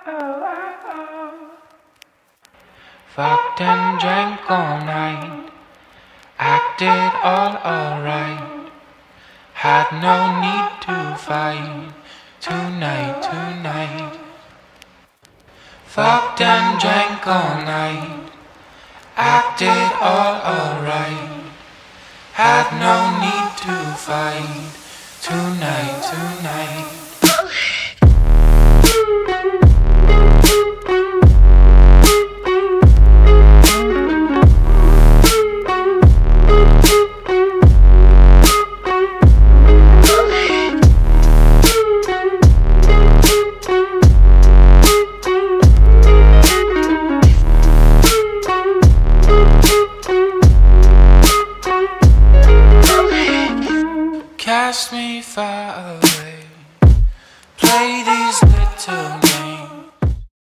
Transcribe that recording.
Fucked and drank all night, acted all alright, had no need to fight tonight, tonight. Fucked and drank all night, acted all alright, had no need to fight tonight, tonight.